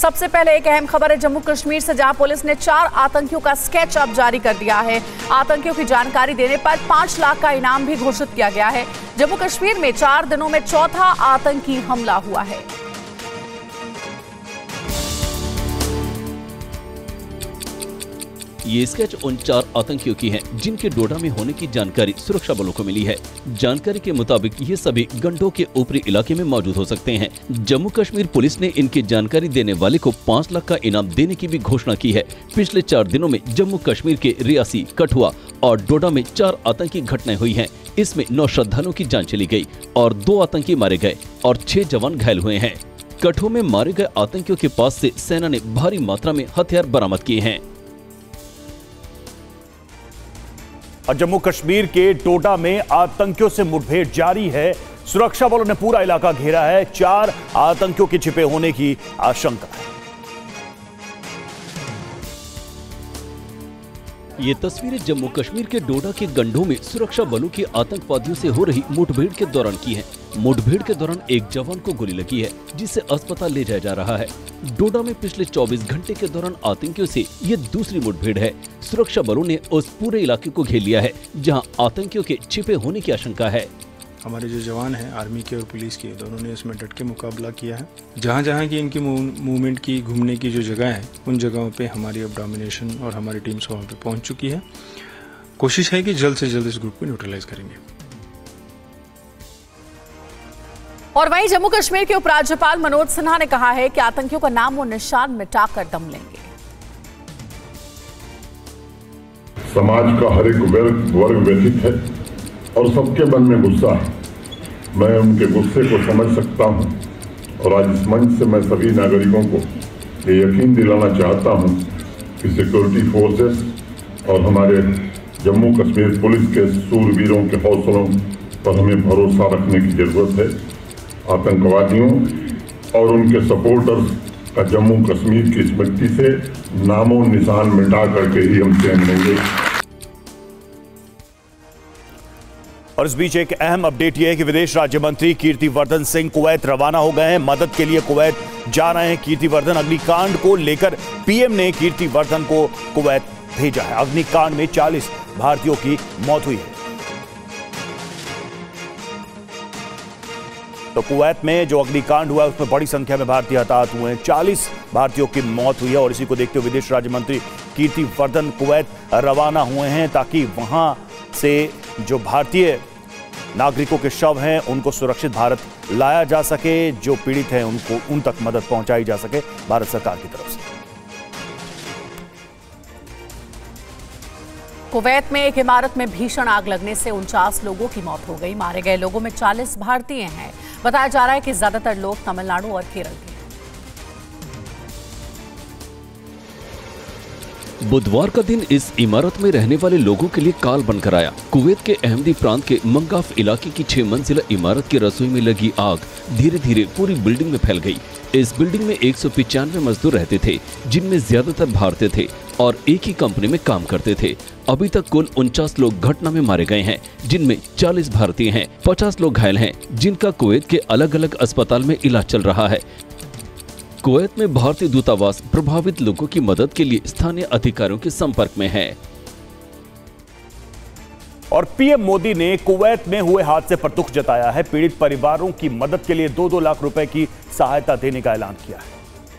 सबसे पहले एक अहम खबर है जम्मू कश्मीर से, जहां पुलिस ने 4 आतंकियों का स्केच अब जारी कर दिया है। आतंकियों की जानकारी देने पर 5 लाख का इनाम भी घोषित किया गया है। जम्मू कश्मीर में 4 दिनों में चौथा आतंकी हमला हुआ है। ये स्केच उन 4 आतंकियों की है जिनके डोडा में होने की जानकारी सुरक्षा बलों को मिली है। जानकारी के मुताबिक ये सभी गंडों के ऊपरी इलाके में मौजूद हो सकते हैं। जम्मू कश्मीर पुलिस ने इनकी जानकारी देने वाले को 5 लाख का इनाम देने की भी घोषणा की है। पिछले 4 दिनों में जम्मू कश्मीर के रियासी, कठुआ और डोडा में 4 आतंकी घटनाएं हुई हैं। इसमें 9 श्रद्धालुओं की जान चली गई और 2 आतंकी मारे गए और 6 जवान घायल हुए हैं। कठुआ में मारे गए आतंकियों के पास से सेना ने भारी मात्रा में हथियार बरामद किए हैं। और जम्मू कश्मीर के डोडा में आतंकियों से मुठभेड़ जारी है। सुरक्षा बलों ने पूरा इलाका घेरा है। 4 आतंकियों के छिपे होने की आशंका है। ये तस्वीरें जम्मू कश्मीर के डोडा के गंडों में सुरक्षा बलों की आतंकवादियों से हो रही मुठभेड़ के दौरान की है। मुठभेड़ के दौरान एक जवान को गोली लगी है, जिसे अस्पताल ले जाया जा रहा है। डोडा में पिछले 24 घंटे के दौरान आतंकियों से ये दूसरी मुठभेड़ है। सुरक्षा बलों ने उस पूरे इलाके को घेर लिया है जहां आतंकियों के छिपे होने की आशंका है। हमारे जो जवान हैं आर्मी के और पुलिस के, दोनों ने इसमें डट के मुकाबला किया है। जहाँ जहाँ की इनकी मूवमेंट की, घूमने की जो जगह है, उन जगहों पे हमारी अब डोमिनेशन और हमारी टीम्स वहाँ पे पहुँच चुकी है। कोशिश है कि जल्द से जल्द इस ग्रुप को न्यूट्रलाइज करेंगे। और वहीं जम्मू कश्मीर के उपराज्यपाल मनोज सिन्हा ने कहा है कि आतंकियों का नाम और निशान मिटाकर दम लेंगे। समाज का हर एक वर्ग व्यथित है और सबके मन में गुस्सा है। मैं उनके गुस्से को समझ सकता हूं और आज इस मंच से मैं सभी नागरिकों को ये यकीन दिलाना चाहता हूं कि सिक्योरिटी फोर्सेस और हमारे जम्मू कश्मीर पुलिस के सूरवीरों के हौसलों पर हमें भरोसा रखने की जरूरत है। आतंकवादियों और उनके सपोर्टर्स का जम्मू कश्मीर की इस मिट्टी से नामो निशान मिटा करके ही हम चैन लेंगे। और इस बीच एक अहम अपडेट यह है कि विदेश राज्य मंत्री कीर्तिवर्धन सिंह कुवैत रवाना हो गए हैं। मदद के लिए कुवैत जा रहे हैं कीर्तिवर्धन। अग्निकांड को लेकर पीएम ने कीर्तिवर्धन को कुवैत भेजा है। अग्निकांड में 40 भारतीयों की मौत हुई है। तो कुवैत में जो अग्निकांड हुआ है उसमें बड़ी संख्या में भारतीय हताहत हुए हैं। 40 भारतीयों की मौत हुई है और इसी को देखते हुए विदेश राज्य मंत्री कीर्तिवर्धन कुवैत रवाना हुए हैं ताकि वहां से जो भारतीय नागरिकों के शव हैं उनको सुरक्षित भारत लाया जा सके, जो पीड़ित हैं उनको उन तक मदद पहुंचाई जा सके भारत सरकार की तरफ से। कुवैत में एक इमारत में भीषण आग लगने से 49 लोगों की मौत हो गई। मारे गए लोगों में 40 भारतीय हैं। बताया जा रहा है कि ज्यादातर लोग तमिलनाडु और केरल के। बुधवार का दिन इस इमारत में रहने वाले लोगों के लिए काल बनकर आया। कुवैत के अहमदी प्रांत के मंगाफ इलाके की 6 मंजिला इमारत की रसोई में लगी आग धीरे धीरे पूरी बिल्डिंग में फैल गई। इस बिल्डिंग में 195 मजदूर रहते थे, जिनमें ज्यादातर भारतीय थे और एक ही कंपनी में काम करते थे। अभी तक कुल 49 लोग घटना में मारे गए हैं, जिनमें 40 भारतीय हैं। 50 लोग घायल हैं, जिनका कुवैत के अलग अलग अस्पताल में इलाज चल रहा है। कुवैत में भारतीय दूतावास प्रभावित लोगों की मदद के लिए स्थानीय अधिकारियों के संपर्क में है। और पीएम मोदी ने कुवैत में हुए हादसे पर दुख जताया है। पीड़ित परिवारों की मदद के लिए 2-2 लाख रुपए की सहायता देने का ऐलान किया है।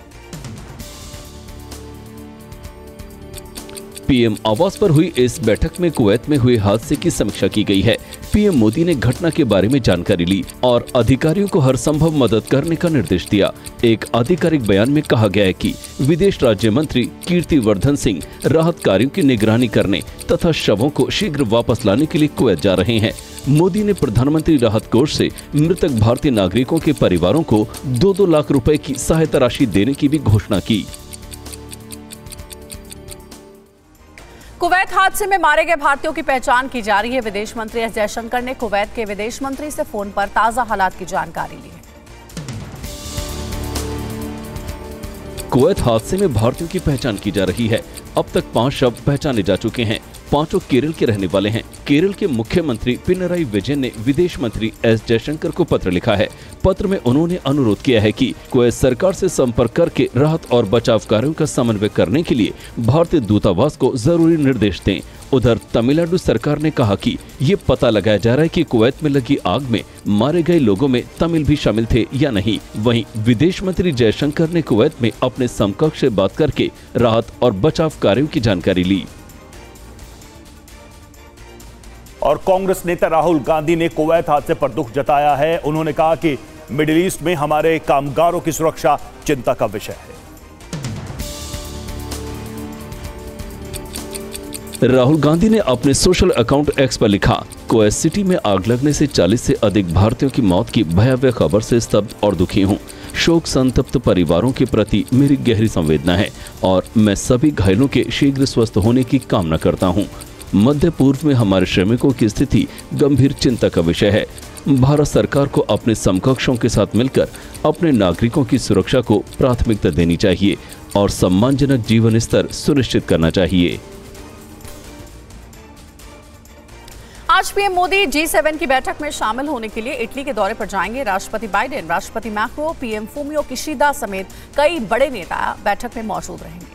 पीएम आवास पर हुई इस बैठक में कुवैत में हुए हादसे की समीक्षा की गई है। पीएम मोदी ने घटना के बारे में जानकारी ली और अधिकारियों को हर संभव मदद करने का निर्देश दिया। एक आधिकारिक बयान में कहा गया है कि विदेश राज्य मंत्री कीर्तिवर्धन सिंह राहत कार्यों की निगरानी करने तथा शवों को शीघ्र वापस लाने के लिए कुवैत जा रहे हैं। मोदी ने प्रधानमंत्री राहत कोष से मृतक भारतीय नागरिकों के परिवारों को 2-2 लाख रुपए की सहायता राशि देने की भी घोषणा की। कुवैत हादसे में मारे गए भारतीयों की पहचान की जा रही है। विदेश मंत्री एस जयशंकर ने कुवैत के विदेश मंत्री से फोन पर ताजा हालात की जानकारी ली है। कुवैत हादसे में भारतीयों की पहचान की जा रही है। अब तक 5 शव पहचाने जा चुके हैं। पांचों केरल के रहने वाले हैं। केरल के मुख्यमंत्री पिनराई विजयन ने विदेश मंत्री एस जयशंकर को पत्र लिखा है। पत्र में उन्होंने अनुरोध किया है कि कुवैत सरकार से संपर्क करके राहत और बचाव कार्यों का समन्वय करने के लिए भारतीय दूतावास को जरूरी निर्देश दें। उधर तमिलनाडु सरकार ने कहा कि ये पता लगाया जा रहा है कि कुवैत में लगी आग में मारे गए लोगों में तमिल भी शामिल थे या नहीं। वहीं विदेश मंत्री जयशंकर ने कुवैत में अपने समकक्ष से बात करके राहत और बचाव कार्यों की जानकारी ली। और कांग्रेस नेता राहुल गांधी ने कुवैत हादसे पर दुख जताया है। उन्होंने कहा कि मिडिल ईस्ट में हमारे कामगारों की सुरक्षा चिंता का विषय है। राहुल गांधी ने अपने सोशल अकाउंट एक्स पर लिखा, कुवैत सिटी में आग लगने से 40 से अधिक भारतीयों की मौत की भयावह खबर से स्तब्ध और दुखी हूं। शोक संतप्त परिवारों के प्रति मेरी गहरी संवेदना है और मैं सभी घायलों के शीघ्र स्वस्थ होने की कामना करता हूं। मध्य पूर्व में हमारे श्रमिकों की स्थिति गंभीर चिंता का विषय है। भारत सरकार को अपने समकक्षों के साथ मिलकर अपने नागरिकों की सुरक्षा को प्राथमिकता देनी चाहिए और सम्मानजनक जीवन स्तर सुनिश्चित करना चाहिए। आज पीएम मोदी G7 की बैठक में शामिल होने के लिए इटली के दौरे पर जाएंगे। राष्ट्रपति बाइडेन, राष्ट्रपति मैक्रो, पीएम फूमियो किशिदा समेत कई बड़े नेता बैठक में मौजूद रहेंगे।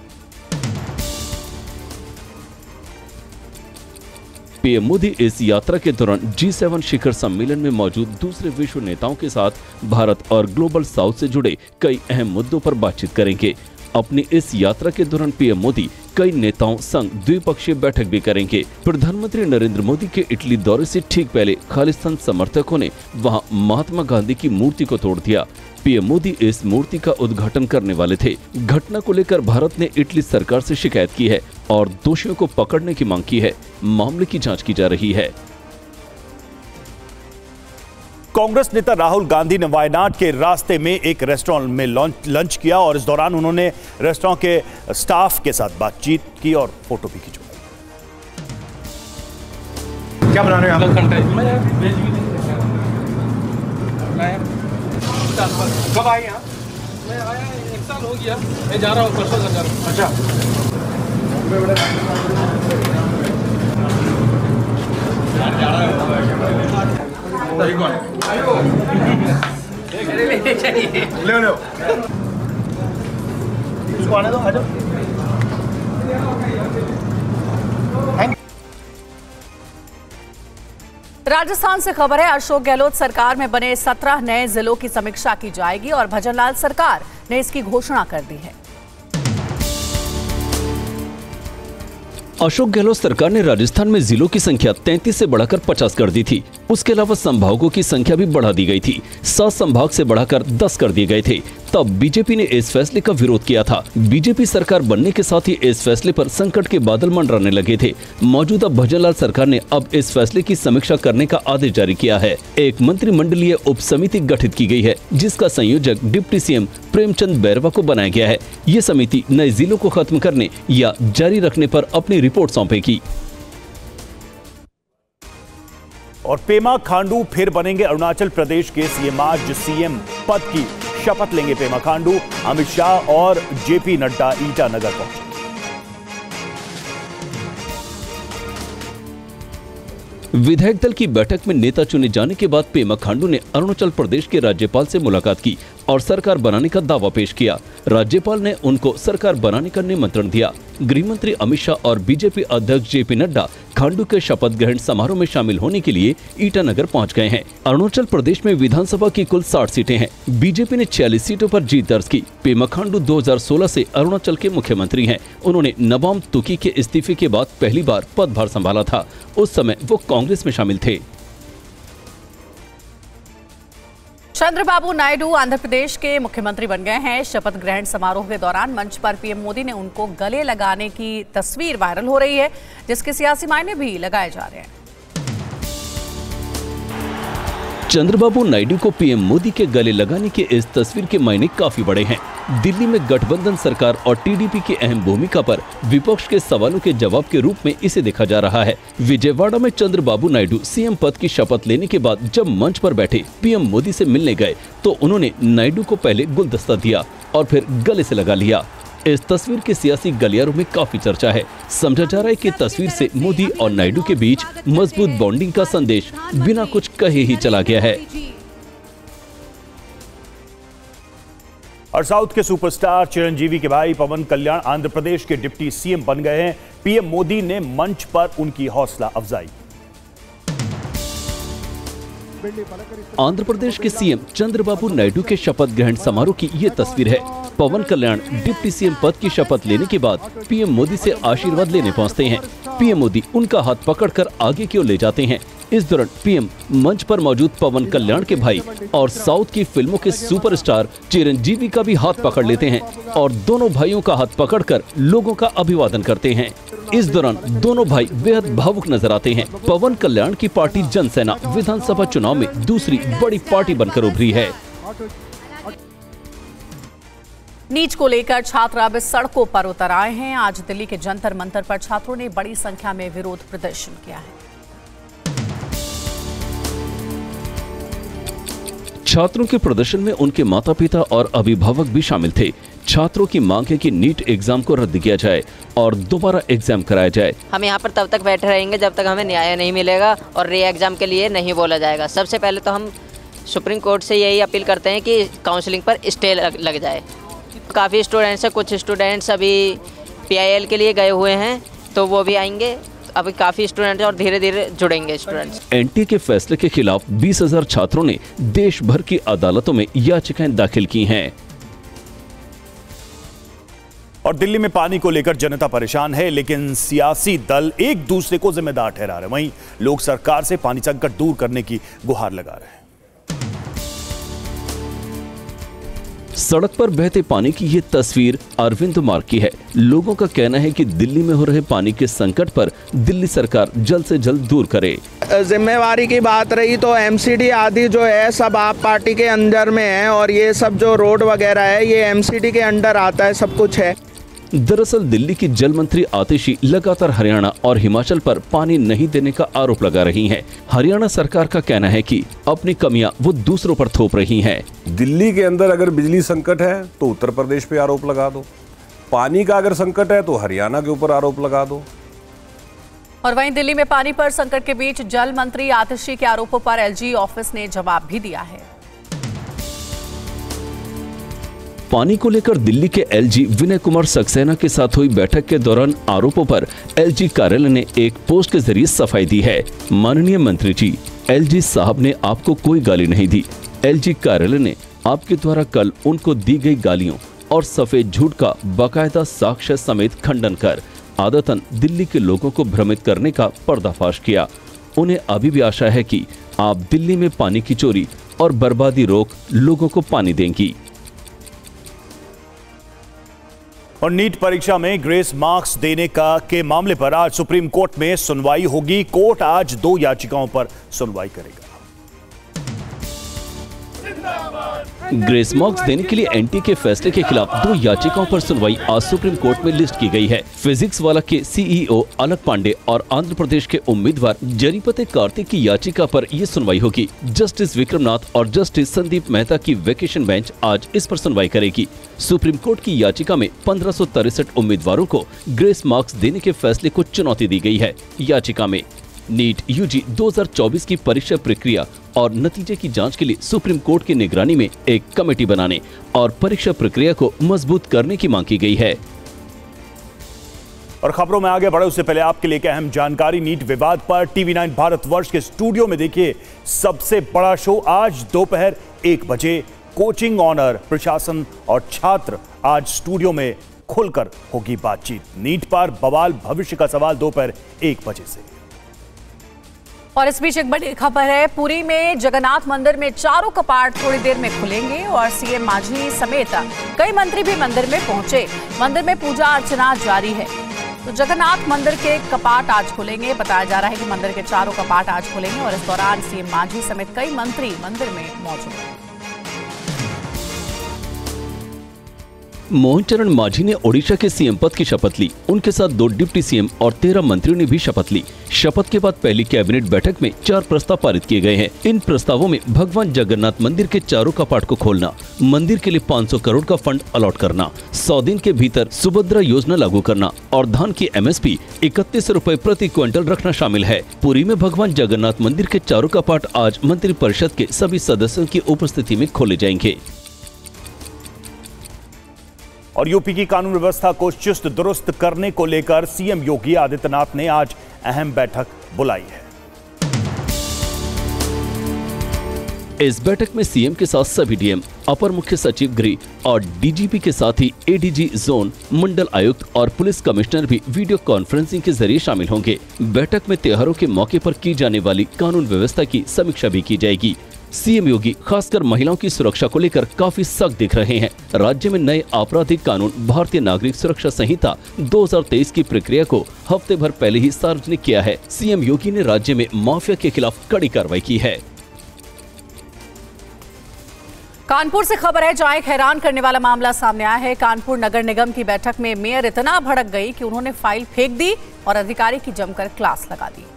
पीएम मोदी इस यात्रा के दौरान G7 शिखर सम्मेलन में मौजूद दूसरे विश्व नेताओं के साथ भारत और ग्लोबल साउथ से जुड़े कई अहम मुद्दों पर बातचीत करेंगे। अपनी इस यात्रा के दौरान पीएम मोदी कई नेताओं संग द्विपक्षीय बैठक भी करेंगे। प्रधानमंत्री नरेंद्र मोदी के इटली दौरे से ठीक पहले खालिस्तान समर्थकों ने वहां महात्मा गांधी की मूर्ति को तोड़ दिया। पीएम मोदी इस मूर्ति का उद्घाटन करने वाले थे। घटना को लेकर भारत ने इटली सरकार से शिकायत की है और दोषियों को पकड़ने की मांग की है। मामले की जांच की जा रही है। कांग्रेस नेता राहुल गांधी ने वायनाड के रास्ते में एक रेस्टोरेंट में लंच किया और इस दौरान उन्होंने रेस्टोरेंट के स्टाफ के साथ बातचीत की और फोटो भी खिंचवाई। क्या बना रहे हैं आप? कब आए यहाँ? मैं आया 1 साल हो गया। मैं जा रहा हूँ, परसों जा रहा हूँ। अच्छा, ले लो इसको आने दो। आ जाओ। राजस्थान से खबर है, अशोक गहलोत सरकार में बने 17 नए जिलों की समीक्षा की जाएगी और भजनलाल सरकार ने इसकी घोषणा कर दी है। अशोक गहलोत सरकार ने राजस्थान में जिलों की संख्या 33 से बढ़ाकर 50 कर दी थी। उसके अलावा संभागों की संख्या भी बढ़ा दी गई थी। 7 संभाग से बढ़ाकर 10 कर दिए गए थे। तब बीजेपी ने इस फैसले का विरोध किया था। बीजेपी सरकार बनने के साथ ही इस फैसले पर संकट के बादल मंडराने लगे थे। मौजूदा भजनलाल सरकार ने अब इस फैसले की समीक्षा करने का आदेश जारी किया है। एक मंत्रिमंडलीय उप समिति गठित की गई है, जिसका संयोजक डिप्टी सीएम प्रेमचंद बैरवा को बनाया गया है। ये समिति नए जिलों को खत्म करने या जारी रखने पर अपनी रिपोर्ट सौंपेगी। और पेमा खांडू फिर बनेंगे अरुणाचल प्रदेश के सीएम। आज सीएम पद की शपथ लेंगे पेमा खांडू। अमित शाह और जेपी नड्डा ईटानगर पहुंचे। विधायक दल की बैठक में नेता चुने जाने के बाद पेमा खांडू ने अरुणाचल प्रदेश के राज्यपाल से मुलाकात की और सरकार बनाने का दावा पेश किया। राज्यपाल ने उनको सरकार बनाने का निमंत्रण दिया। गृह मंत्री अमित शाह और बीजेपी अध्यक्ष जेपी नड्डा खांडू के शपथ ग्रहण समारोह में शामिल होने के लिए ईटानगर पहुंच गए हैं। अरुणाचल प्रदेश में विधानसभा की कुल 60 सीटें हैं। बीजेपी ने 46 सीटों पर जीत दर्ज की। पेमा खांडू 2016 से अरुणाचल के मुख्यमंत्री हैं। उन्होंने नबाम तुकी के इस्तीफे के बाद पहली बार पदभार संभाला था। उस समय वो कांग्रेस में शामिल थे। चंद्रबाबू नायडू आंध्र प्रदेश के मुख्यमंत्री बन गए हैं। शपथ ग्रहण समारोह के दौरान मंच पर पीएम मोदी ने उनको गले लगाने की तस्वीर वायरल हो रही है, जिसके सियासी मायने भी लगाए जा रहे हैं। चंद्रबाबू नायडू को पीएम मोदी के गले लगाने की इस तस्वीर के मायने काफी बड़े हैं। दिल्ली में गठबंधन सरकार और टीडीपी की अहम भूमिका पर विपक्ष के सवालों के जवाब के रूप में इसे देखा जा रहा है। विजयवाड़ा में चंद्रबाबू नायडू सीएम पद की शपथ लेने के बाद जब मंच पर बैठे पीएम मोदी से मिलने गए तो उन्होंने नायडू को पहले गुलदस्ता दिया और फिर गले से लगा लिया। इस तस्वीर के सियासी गलियारों में काफी चर्चा है। समझा जा रहा है कि तस्वीर से मोदी और नायडू के बीच मजबूत बॉन्डिंग का संदेश बिना कुछ कहे ही चला गया है। और साउथ के सुपरस्टार चिरंजीवी के भाई पवन कल्याण आंध्र प्रदेश के डिप्टी सीएम बन गए हैं। पीएम मोदी ने मंच पर उनकी हौसला अफजाई। आंध्र प्रदेश के सीएम चंद्रबाबू नायडू के शपथ ग्रहण समारोह की ये तस्वीर है। पवन कल्याण डिप्टी सीएम पद की शपथ लेने के बाद पीएम मोदी से आशीर्वाद लेने पहुंचते हैं। पीएम मोदी उनका हाथ पकड़कर आगे की ओर ले जाते हैं। इस दौरान पीएम मंच पर मौजूद पवन कल्याण के भाई और साउथ की फिल्मों के सुपरस्टार चिरंजीवी का भी हाथ पकड़ लेते हैं और दोनों भाइयों का हाथ पकड़कर लोगों का अभिवादन करते हैं। इस दौरान दोनों भाई बेहद भावुक नजर आते हैं। पवन कल्याण की पार्टी जनसेना विधानसभा चुनाव में दूसरी बड़ी पार्टी बनकर उभरी है। नीट को लेकर छात्र अब सड़कों पर उतर आए हैं। आज दिल्ली के जंतर मंतर पर छात्रों ने बड़ी संख्या में विरोध प्रदर्शन किया है। छात्रों के प्रदर्शन में उनके माता पिता और अभिभावक भी शामिल थे। छात्रों की मांग है कि नीट एग्जाम को रद्द किया जाए और दोबारा एग्जाम कराया जाए। हम यहाँ पर तब तक बैठे रहेंगे जब तक हमें न्याय नहीं मिलेगा और री एग्जाम के लिए नहीं बोला जाएगा। सबसे पहले तो हम सुप्रीम कोर्ट से यही अपील करते हैं कि काउंसलिंग पर स्टे लग जाए। काफ़ी स्टूडेंट्स हैं, कुछ स्टूडेंट्स अभी PIL के लिए गए हुए हैं तो वो भी आएंगे। अभी काफी स्टूडेंट्स और धीरे धीरे जुड़ेंगे स्टूडेंट्स। एनटीए के फैसले के खिलाफ 20,000 छात्रों ने देश भर की अदालतों में याचिकाएं दाखिल की हैं। और दिल्ली में पानी को लेकर जनता परेशान है, लेकिन सियासी दल एक दूसरे को जिम्मेदार ठहरा रहे हैं। वहीं लोग सरकार से पानी संकट दूर करने की गुहार लगा रहे हैं। सड़क पर बहते पानी की ये तस्वीर अरविंद मार्ग की है। लोगों का कहना है कि दिल्ली में हो रहे पानी के संकट पर दिल्ली सरकार जल्द से जल्द दूर करे। जिम्मेवारी की बात रही तो MCD आदि जो है सब आप पार्टी के अंडर में है और ये सब जो रोड वगैरह है ये MCD के अंडर आता है, सब कुछ है। दरअसल दिल्ली की जल मंत्री आतिशी लगातार हरियाणा और हिमाचल पर पानी नहीं देने का आरोप लगा रही हैं। हरियाणा सरकार का कहना है कि अपनी कमियां वो दूसरों पर थोप रही हैं। दिल्ली के अंदर अगर बिजली संकट है तो उत्तर प्रदेश पे आरोप लगा दो, पानी का अगर संकट है तो हरियाणा के ऊपर आरोप लगा दो। और वहीं दिल्ली में पानी पर संकट के बीच जल मंत्री आतिशी के आरोपों पर LG ऑफिस ने जवाब भी दिया है। पानी को लेकर दिल्ली के LG विनय कुमार सक्सेना के साथ हुई बैठक के दौरान आरोपों पर LG कार्यालय ने एक पोस्ट के जरिए सफाई दी है। माननीय मंत्री जी, LG साहब ने आपको कोई गाली नहीं दी। LG कार्यालय ने आपके द्वारा कल उनको दी गई गालियों और सफेद झूठ का बाकायदा साक्ष्य समेत खंडन कर आदतन दिल्ली के लोगों को भ्रमित करने का पर्दाफाश किया। उन्हें अभी भी आशा है कि आप दिल्ली में पानी की चोरी और बर्बादी रोक लोगों को पानी देंगी। और नीट परीक्षा में ग्रेस मार्क्स देने के मामले पर आज सुप्रीम कोर्ट में सुनवाई होगी। कोर्ट आज 2 याचिकाओं पर सुनवाई करेगा। ग्रेस मार्क्स देने के लिए एनटीए के फैसले के खिलाफ 2 याचिकाओं पर सुनवाई आज सुप्रीम कोर्ट में लिस्ट की गई है। फिजिक्स वाला के CEO अलक पांडे और आंध्र प्रदेश के उम्मीदवार जरीपते कार्तिक की याचिका पर यह सुनवाई होगी। जस्टिस विक्रमनाथ और जस्टिस संदीप मेहता की वेकेशन बेंच आज इस पर सुनवाई करेगी। सुप्रीम कोर्ट की याचिका में 1563 उम्मीदवारों को ग्रेस मार्क्स देने के फैसले को चुनौती दी गई है। याचिका में नीट UG 2024 की परीक्षा प्रक्रिया और नतीजे की जांच के लिए सुप्रीम कोर्ट की निगरानी में एक कमेटी बनाने और परीक्षा प्रक्रिया को मजबूत करने की मांग की गई है। और खबरों में आगे बढ़े उससे पहले आपके लिए एक अहम जानकारी। नीट विवाद पर TV9 भारतवर्ष के स्टूडियो में देखिए सबसे बड़ा शो। आज दोपहर 1 बजे कोचिंग ऑनर, प्रशासन और छात्र आज स्टूडियो में खुलकर होगी बातचीत। नीट पर बवाल भविष्य का सवाल दोपहर 1 बजे से। और इस बीच एक बड़ी खबर है, पुरी में जगन्नाथ मंदिर में चारों कपाट थोड़ी देर में खुलेंगे और CM मांझी समेत कई मंत्री भी मंदिर में पहुंचे। मंदिर में पूजा अर्चना जारी है। तो जगन्नाथ मंदिर के कपाट आज खुलेंगे। बताया जा रहा है कि मंदिर के चारों कपाट आज खुलेंगे और इस दौरान CM मांझी समेत कई मंत्री मंदिर में मौजूद हैं। मोहन चरण मांझी ने ओडिशा के सीएम पद की शपथ ली। उनके साथ 2 डिप्टी सीएम और 13 मंत्रियों ने भी शपथ ली। शपथ के बाद पहली कैबिनेट बैठक में 4 प्रस्ताव पारित किए गए हैं। इन प्रस्तावों में भगवान जगन्नाथ मंदिर के चारों कपाट को खोलना, मंदिर के लिए 500 करोड़ का फंड अलॉट करना, 100 दिन के भीतर सुभद्रा योजना लागू करना और धान की MSP 31 रुपए प्रति क्विंटल रखना शामिल है। पुरी में भगवान जगन्नाथ मंदिर के चारों कपाट आज मंत्रिपरिषद के सभी सदस्यों की उपस्थिति में खोले जाएंगे। और यूपी की कानून व्यवस्था को चुस्त दुरुस्त करने को लेकर सीएम योगी आदित्यनाथ ने आज अहम बैठक बुलाई है। इस बैठक में सीएम के साथ सभी डीएम, अपर मुख्य सचिव गृह और डीजीपी के साथ ही एडीजी जोन, मंडल आयुक्त और पुलिस कमिश्नर भी वीडियो कॉन्फ्रेंसिंग के जरिए शामिल होंगे। बैठक में त्योहारों के मौके पर की जाने वाली कानून व्यवस्था की समीक्षा भी की जाएगी। सीएम योगी खासकर महिलाओं की सुरक्षा को लेकर काफी सख्त दिख रहे हैं। राज्य में नए आपराधिक कानून भारतीय नागरिक सुरक्षा संहिता 2023 की प्रक्रिया को हफ्ते भर पहले ही सार्वजनिक किया है। सीएम योगी ने राज्य में माफिया के खिलाफ कड़ी कार्रवाई की है। कानपुर से खबर है, जहां एक हैरान करने वाला मामला सामने आया है। कानपुर नगर निगम की बैठक में मेयर इतना भड़क गई कि उन्होंने फाइल फेंक दी और अधिकारी की जमकर क्लास लगा दी।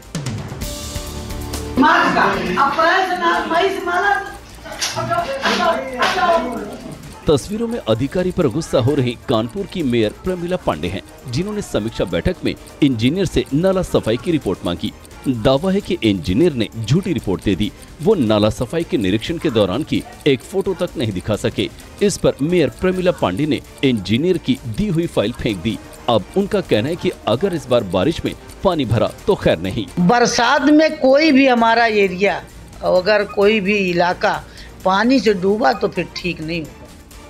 तस्वीरों में अधिकारी पर गुस्सा हो रही कानपुर की मेयर प्रमिला पांडे हैं, जिन्होंने समीक्षा बैठक में इंजीनियर से नाला सफाई की रिपोर्ट मांगी। दावा है कि इंजीनियर ने झूठी रिपोर्ट दे दी। वो नाला सफाई के निरीक्षण के दौरान की एक फोटो तक नहीं दिखा सके। इस पर मेयर प्रमिला पांडे ने इंजीनियर की दी हुई फाइल फेंक दी। अब उनका कहना है कि अगर इस बार बारिश में पानी भरा तो खैर नहीं। बरसात में कोई भी हमारा एरिया, अगर कोई भी इलाका पानी से डूबा तो फिर ठीक नहीं होगा।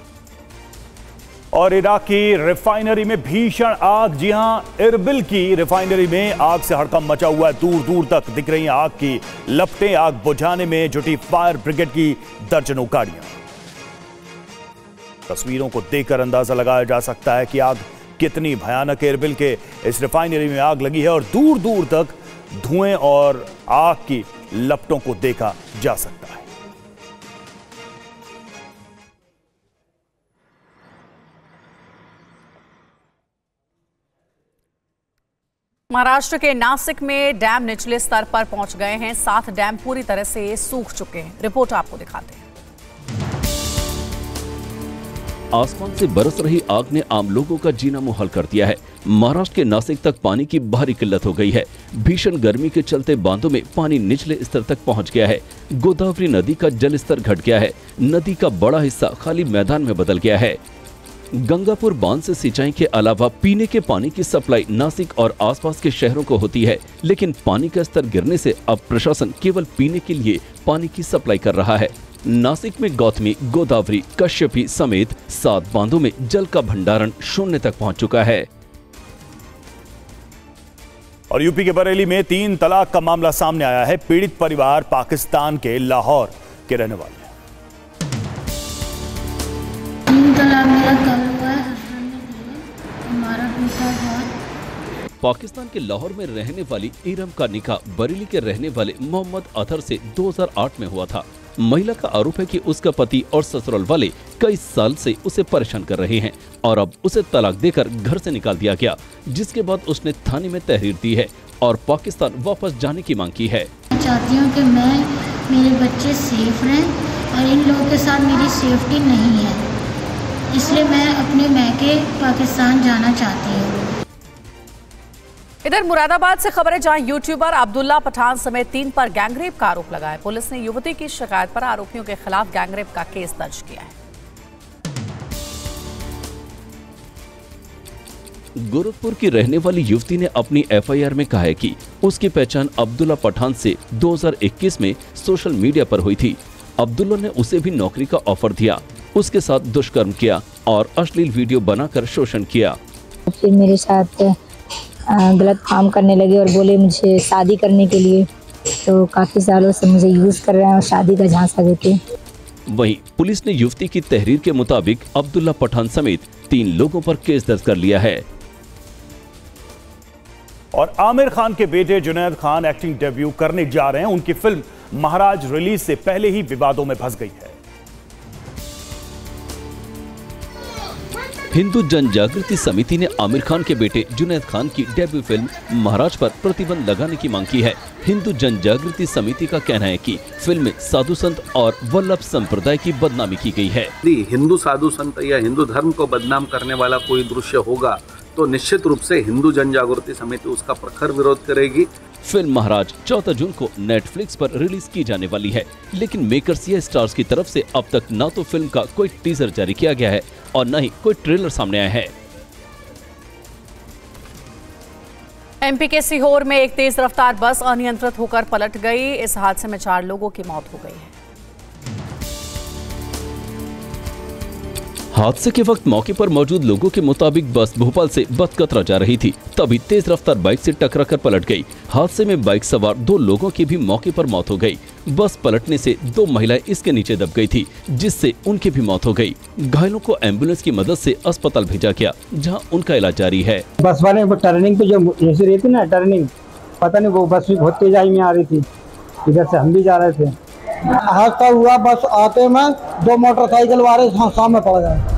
और इराक की रिफाइनरी में भीषण आग। जी हां, इरबिल की रिफाइनरी में आग से हड़कंप मचा हुआ है। दूर दूर तक दिख रही हैं आग की लपटें। आग बुझाने में जुटी फायर ब्रिगेड की दर्जनों गाड़ियां। तस्वीरों को देखकर अंदाजा लगाया जा सकता है कि आग कितनी भयानक है। इरबिल के इस रिफाइनरी में आग लगी है और दूर दूर तक धुएं और आग की लपटों को देखा जा सकता है। महाराष्ट्र के नासिक में डैम निचले स्तर पर पहुंच गए हैं। 7 डैम पूरी तरह से सूख चुके हैं। रिपोर्ट आपको दिखाते हैं। आसमान से बरस रही आग ने आम लोगों का जीना मुहाल कर दिया है। महाराष्ट्र के नासिक तक पानी की भारी किल्लत हो गई है। भीषण गर्मी के चलते बांधों में पानी निचले स्तर तक पहुंच गया है। गोदावरी नदी का जल स्तर घट गया है। नदी का बड़ा हिस्सा खाली मैदान में बदल गया है। गंगापुर बांध से सिंचाई के अलावा पीने के पानी की सप्लाई नासिक और आसपास के शहरों को होती है, लेकिन पानी का स्तर गिरने से अब प्रशासन केवल पीने के लिए पानी की सप्लाई कर रहा है। नासिक में गौतमी, गोदावरी, कश्यपी समेत 7 बांधों में जल का भंडारण 0 तक पहुंच चुका है। और यूपी के बरेली में 3 तलाक का मामला सामने आया है। पीड़ित परिवार पाकिस्तान के लाहौर के रहने वाले हैं। 3 तलाक मेरा कल हुआ है, हस्बैंड ने दिए। हमारा दूसरा बहुत। पाकिस्तान के लाहौर में रहने वाली इरम का निकाह बरेली के रहने वाले मोहम्मद अतहर से 2008 में हुआ था। महिला का आरोप है कि उसका पति और ससुराल वाले कई साल से उसे परेशान कर रहे हैं और अब उसे तलाक देकर घर से निकाल दिया गया, जिसके बाद उसने थाने में तहरीर दी है और पाकिस्तान वापस जाने की मांग की है। मैं चाहती हूँ कि मैं, मेरे बच्चे सेफ रहें और इन लोगों के साथ मेरी सेफ्टी नहीं है, इसलिए मैं अपने मैके पाकिस्तान जाना चाहती हूँ। इधर मुरादाबाद से खबर है, जहां यूट्यूबर अब्दुल्ला पठान समेत 3 पर गैंगरेप का आरोप लगा है। पुलिस ने युवती की शिकायत पर आरोपियों के खिलाफ गैंगरेप का केस दर्ज किया है। गोरखपुर की रहने वाली युवती ने अपनी एफआईआर में कहा है कि उसकी पहचान अब्दुल्ला पठान से 2021 में सोशल मीडिया पर हुई थी। अब्दुल्ला ने उसे भी नौकरी का ऑफर दिया, उसके साथ दुष्कर्म किया और अश्लील वीडियो बनाकर शोषण किया। फिर मेरे साथ गलत काम करने लगे और बोले मुझे शादी करने के लिए, तो काफी सालों से मुझे यूज कर रहे हैं और शादी का झांसा देते। वहीं पुलिस ने युवती की तहरीर के मुताबिक अब्दुल्ला पठान समेत 3 लोगों पर केस दर्ज कर लिया है। और आमिर खान के बेटे जुनैद खान एक्टिंग डेब्यू करने जा रहे हैं। उनकी फिल्म महाराज रिलीज से पहले ही विवादों में फंस गई है। हिंदू जन जागृति समिति ने आमिर खान के बेटे जुनैद खान की डेब्यू फिल्म महाराज पर प्रतिबंध लगाने की मांग की है। हिंदू जन जागृति समिति का कहना है कि फिल्म में साधु संत और वल्लभ संप्रदाय की बदनामी की गई है। यदि हिंदू साधु संत या हिंदू धर्म को बदनाम करने वाला कोई दृश्य होगा तो निश्चित रूप से हिंदू जन जागृति समिति उसका प्रखर विरोध करेगी। फिल्म महाराज 14 जून को नेटफ्लिक्स पर रिलीज की जाने वाली है, लेकिन मेकर्स या स्टार्स की तरफ से अब तक न तो फिल्म का कोई टीजर जारी किया गया है और न ही कोई ट्रेलर सामने आया है। एमपी के सीहोर में एक तेज रफ्तार बस अनियंत्रित होकर पलट गई। इस हादसे में 4 लोगों की मौत हो गई है। हादसे के वक्त मौके पर मौजूद लोगों के मुताबिक बस भोपाल से बतकतरा जा रही थी, तभी तेज रफ्तार बाइक से टकराकर पलट गई। हादसे में बाइक सवार 2 लोगों की भी मौके पर मौत हो गई। बस पलटने से 2 महिलाएं इसके नीचे दब गई थी, जिससे उनकी भी मौत हो गई। घायलों को एम्बुलेंस की मदद से अस्पताल भेजा गया, जहां उनका इलाज जारी है। बस वाले टर्निंग पे जो ऐसी रहती ना टर्निंग, पता नहीं वो बस भी बहुत तेजाई में आ रही थी, इधर से हम भी जा रहे थे। हादसा हुआ बस आते में 2 मोटरसाइकिल वाले सामने पड़ गए।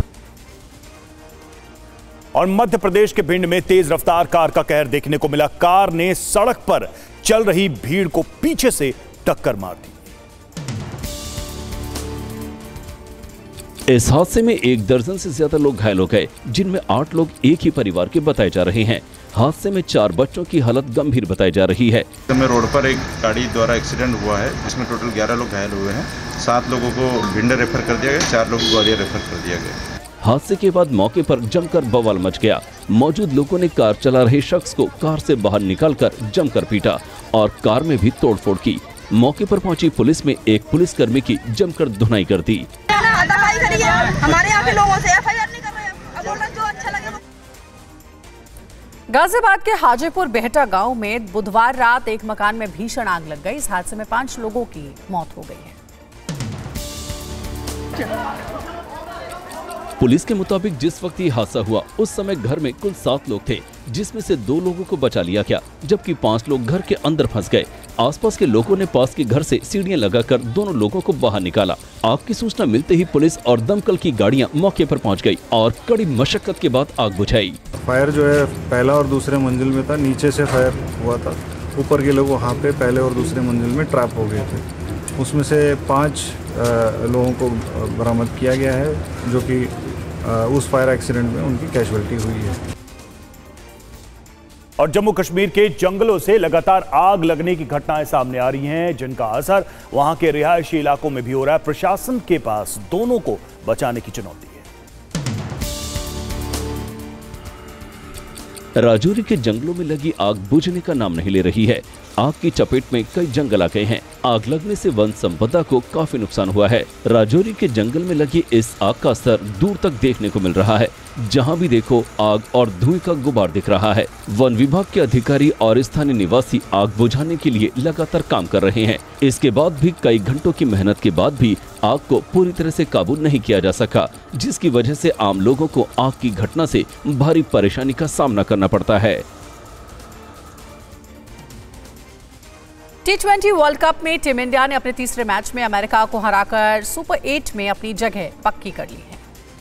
और मध्य प्रदेश के भिंड में तेज रफ्तार कार का कहर देखने को मिला। कार ने सड़क पर चल रही भीड़ को पीछे से टक्कर मार दी। इस हादसे में 1 दर्जन से ज्यादा लोग घायल हो गए, जिनमें 8 लोग एक ही परिवार के बताए जा रहे हैं। हादसे में 4 बच्चों की हालत गंभीर बताई जा रही है। रोड पर एक गाड़ी द्वारा एक्सीडेंट हुआ है, जिसमें टोटल 11 लोग घायल हुए हैं। 7 लोगों को भिंड रेफर कर दिया गया, 4 लोगों को ग्वालियर रेफर कर दिया गया। हादसे के बाद मौके पर जमकर बवाल मच गया। मौजूद लोगों ने कार चला रहे शख्स को कार से बाहर निकालकर जमकर पीटा और कार में भी तोड़फोड़ की। मौके पर पहुंची पुलिस में एक पुलिसकर्मी की जमकर धुनाई कर दी। हमारे यहाँ के लोगों से एफआईआर नहीं कर रहे, जो अच्छा लगे। गाजियाबाद के हाजीपुर बेहटा गांव में बुधवार रात एक मकान में भीषण आग लग गई। इस हादसे में 5 लोगों की मौत हो गई है। पुलिस के मुताबिक जिस वक्त ये हादसा हुआ उस समय घर में कुल 7 लोग थे, जिसमें से 2 लोगों को बचा लिया गया, जबकि 5 लोग घर के अंदर फंस गए। आसपास के लोगों ने पास के घर से सीढ़ियां लगाकर दोनों लोगों को बाहर निकाला। आग की सूचना मिलते ही पुलिस और दमकल की गाड़ियां मौके पर पहुंच गई और कड़ी मशक्कत के बाद आग बुझाई। फायर जो है पहला और दूसरे मंजिल में था, नीचे से फायर हुआ था। ऊपर के लोग वहाँ पे पहले और दूसरे मंजिल में ट्रैप हो गए थे। उसमें से 5 लोगों को बरामद किया गया है, जो कि उस फायर एक्सीडेंट में उनकी कैजुअल्टी हुई है। और जम्मू कश्मीर के जंगलों से लगातार आग लगने की घटनाएं सामने आ रही हैं, जिनका असर वहां के रिहायशी इलाकों में भी हो रहा है। प्रशासन के पास दोनों को बचाने की चुनौती है। राजौरी के जंगलों में लगी आग बुझने का नाम नहीं ले रही है। आग की चपेट में कई जंगल आ गए हैं। आग लगने से वन संपदा को काफी नुकसान हुआ है। राजौरी के जंगल में लगी इस आग का असर दूर तक देखने को मिल रहा है। जहां भी देखो आग और धुएं का गुबार दिख रहा है। वन विभाग के अधिकारी और स्थानीय निवासी आग बुझाने के लिए लगातार काम कर रहे हैं। इसके बाद भी कई घंटों की मेहनत के बाद भी आग को पूरी तरह से काबू नहीं किया जा सका, जिसकी वजह से आम लोगों को आग की घटना से भारी परेशानी का सामना करना पड़ता है। T20 वर्ल्ड कप में टीम इंडिया ने अपने तीसरे मैच में अमेरिका को हराकर सुपर 8 में अपनी जगह पक्की कर ली है।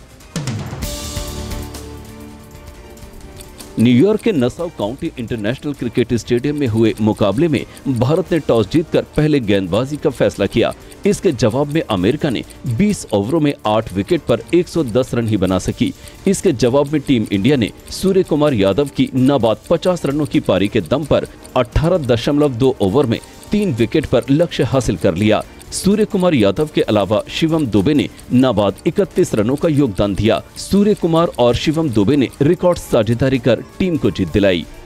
न्यूयॉर्क के Nassau County international cricket stadium में हुए मुकाबले में भारत ने टॉस जीतकर पहले गेंदबाजी का फैसला किया। इसके जवाब में अमेरिका ने 20 ओवरों में 8 विकेट पर 110 रन ही बना सकी। इसके जवाब में टीम इंडिया ने सूर्य कुमार यादव की नाबाद 50 रनों की पारी के दम पर 18.2 ओवर में 3 विकेट पर लक्ष्य हासिल कर लिया। सूर्य कुमार यादव के अलावा शिवम दुबे ने नाबाद 31 रनों का योगदान दिया। सूर्य कुमार और शिवम दुबे ने रिकॉर्ड साझेदारी कर टीम को जीत दिलाई।